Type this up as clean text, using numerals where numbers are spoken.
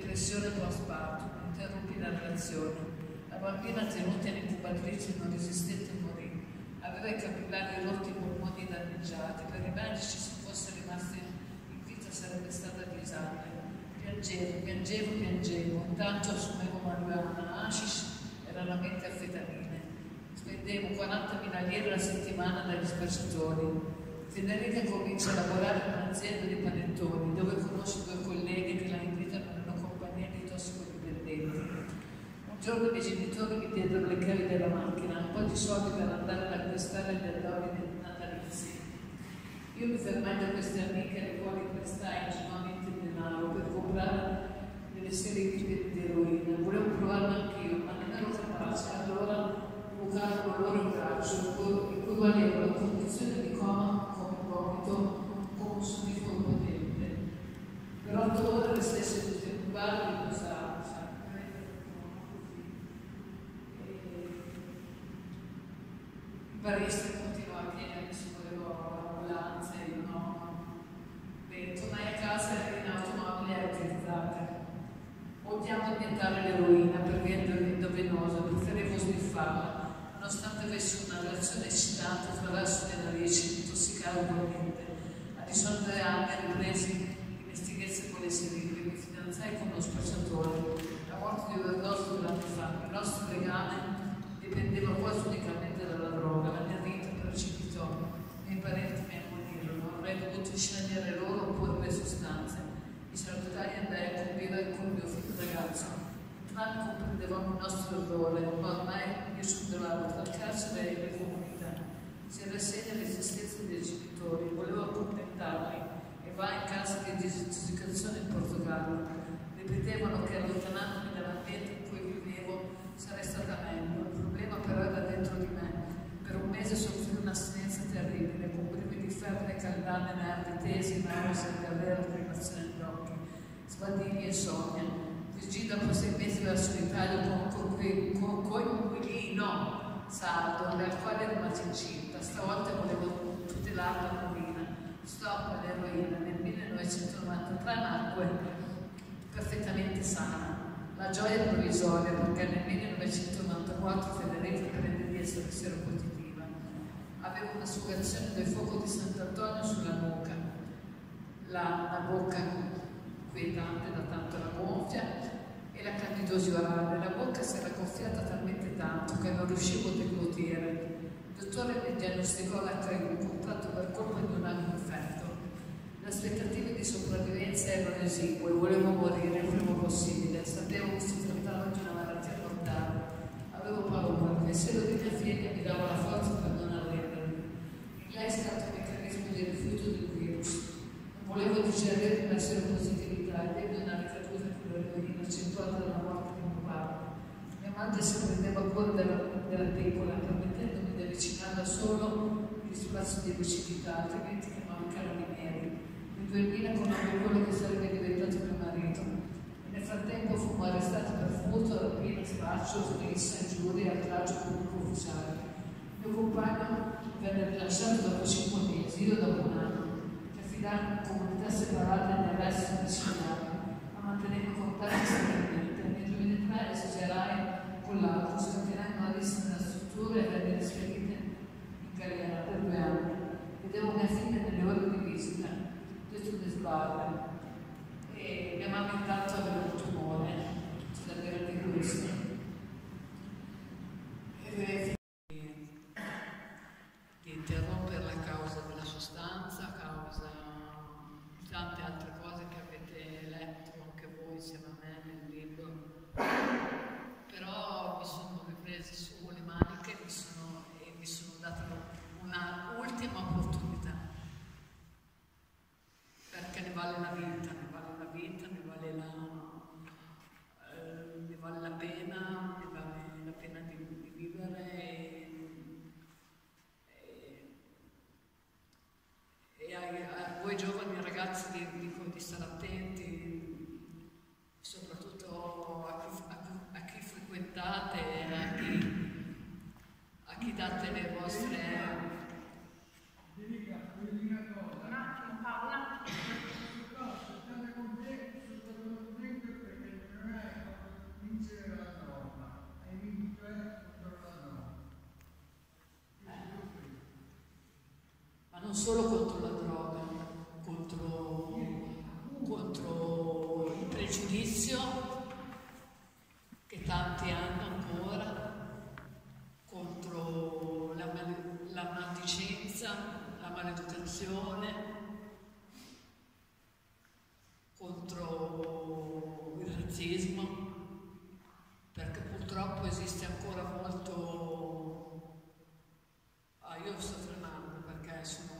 depressione postpartum, interrompi la relazione. La bambina tenuta in incubatrice non resistette e morì. Aveva i capillari rotti, i polmoni danneggiati. Per i medici, se fosse rimasta in vita, sarebbe stata disabile. Piangevo. Intanto assumevo marijuana, hashish e raramente anfetamine. Spendevo 40.000 lire alla settimana dagli spacciatori. Federica comincia a lavorare in un'azienda di panettoni, dove conosce 2 colleghi che la invitano nella compagnia di tossicodipendenti. Un giorno i miei genitori mi diedero le chiavi della macchina, un po' di soldi per andare ad acquistare gli addobbi natalizi. Io mi fermai da queste amiche alle quali prestai ingenuamente il denaro per comprare delle serie di eroina. Volevo provarlo anch'io, ma non ero capace. Allora bucavo con loro il braccio, equivaleva alla condizione di coma come vomito, come un sudifolo potente. Per 8 ore le stesse tutte in bar di posare. Il barista continuava a chiedermi se volevo l'ambulanza e io no. Tornai a casa e in automobile era utilizzata. Odiavo iniettare l'eroina perché era endovenosa, preferivo sniffarla. Nonostante avessi una reazione eccitante attraverso le narici, mi intossicavo ugualmente. A 19 anni ripresi dimestichezze con le siringhe, mi fidanzai con uno spacciatore. La morte di overdose 2 anni fa. Il nostro legame dipendeva quasi unicamente dalla droga. La mia vita precipitò. I miei parenti mi ammonirono. Avrei dovuto scegliere loro oppure le sostanze. Mi salutai e andai a convivere con il mio figlio ragazzo. Entrambi comprendevamo il nostro errore, ma ormai io scendevamo tra il carcere e le comunità. Si rassegna all'esistenza dei genitori, volevo accontentarmi e va in casa di disintossicazione in Portogallo. Ripetevano che allontanandomi dall'ambiente in cui vivevo sarei stata meglio. Il problema però era dentro di me. Per un mese soffrì un'astinenza terribile, con brividi di febbre, caldane, nervi tesi, nausea, diarrea, lacrimazione agli occhi, sbadiglio e sogno. Fuggì dopo 6 mesi verso l'Italia con coinquilino sardo, dal quale rimasi incinta. Stavolta volevo tutelare la bambina. Stop all'eroina. Nel 1993 nacque perfettamente sana. La gioia è provvisoria perché nel 1994 Federica prende di essere seropositiva. Avevo una suggestione del fuoco di Sant'Antonio sulla nuca, la bocca inquietante da tanto la gonfia e la candidosi orale. La bocca si era gonfiata talmente tanto che non riuscivo a deglutire. Il dottore mi diagnosticò l'HIV contratto per colpa di un anno infetto. Le aspettative di sopravvivenza erano esigue, volevo morire il prima possibile, sapevo che si trattava di una malattia mortale. Avevo paura, il pensiero di mia figlia mi dava la forza per non arrendermi. In lei è stato un meccanismo di rifiuto del virus. Non volevo digerire la seropositività e ebbe una ricaduta con l'eroina accentuata dalla morte di mio padre. Mia madre si prendeva cura della piccola, permettendomi di avvicinarla solo in spazio di lucidità, altrimenti chiamavo i carabinieri. Nel 2000 conobbe quello che sarebbe diventato mio marito. E nel frattempo fummo arrestati per furto, rapina, spaccio, svista, ingiuria, oltraggio pubblico ufficiale. Il mio compagno venne rilasciato dopo 5 mesi, io dopo un anno. Ci affidammo in comunità separate nel resto medicinali, ma mantenendo contatti stabilmente. Nel 2003 esagerai con l'altro, scattenai una lista nella struttura e venne rispedita in carriera per 2 anni. Vedevo mia figlia nelle ore di visita. Di sbarre e mia mamma intanto aveva un tumore, c'è da dire anche questo. Di interrompere la causa della sostanza, a causa di tante altre cose che avete letto anche voi insieme a me nel libro. Però mi sono ripresa su le maniche e mi sono data una ultima opportunità. Perché ne vale la vita, ne vale solo contro la droga, contro il pregiudizio che tanti hanno ancora, contro la maldicenza, la maleducazione, contro il razzismo, perché purtroppo esiste ancora molto. Io sto tremando perché sono